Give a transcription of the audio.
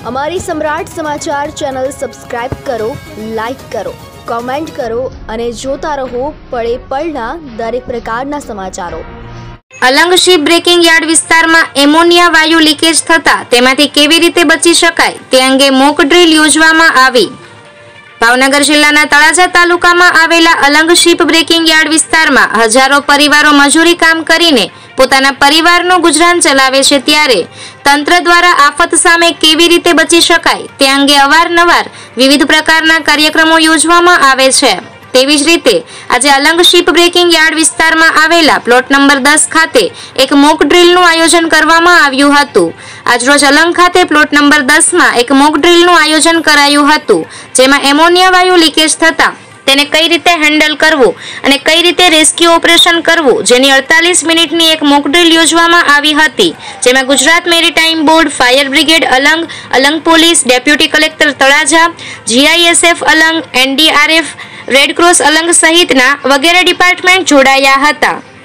અમારી સમ્રાટ સમાચાર channel subscribe કરો, લાઈક કરો, કોમેન્ટ કરો અને જોતા રહો પળે પળના દરેક પ્રકારના સમાચારો। અલંગ શિપ બ્રેકિંગ યાર્ડ વિસ્તારમાં એમોનિયા વાયુ લીકેજ થતા તેમાંથી કેવી રીતે બચી શકાય તે અંગે મોક ડ્રીલ યોજવામાં આવી। ભાવનગર જિલ્લાના તળાજા તાલુકામાં આવેલા અલંગ શિપ બ્રેકિંગ યાર્ડ વિસ્તારમાં હજારો પરિવારો મજૂરી કામ કરીને પોતાના પરિવારનું ગુજરાન ચલાવે છે, ત્યારે તંત્ર દ્વારા આફત સામે કેવી રીતે બચી શકાય તે અંગે અવારનવાર વિવિધ પ્રકારના કાર્યક્રમો યોજવામાં આવે છે। તેવી જ રીતે આજે અલંગ શિપ બ્રેકિંગ યાર્ડ વિસ્તારમાં આવેલા પ્લોટ નંબર 10 ખાતે એક મોક ડ્રીલનું આયોજન કરવામાં આવ્યું હતું। આજરોજ અલંગ ખાતે પ્લોટ નંબર 10માં એક મોક ડ્રીલનું આયોજન કરાયું હતું, જેમાં એમોનિયા વાયુ લીકેજ થતા તેને કઈ રીતે હેન્ડલ કરવું અને કઈ રીતે રેસ્ક્યુ ઓપરેશન કરવું, જેની 48 મિનિટની એક મોક ડ્રીલ યોજવામાં આવી હતી, જેમાં Gujarat maritime board, fire brigade Alang, Alang police, deputy collector Talaja, GISF Alang, NDRF, red cross Alang સહિતના વગેરે ડિપાર્ટમેન્ટ જોડાયા હતા।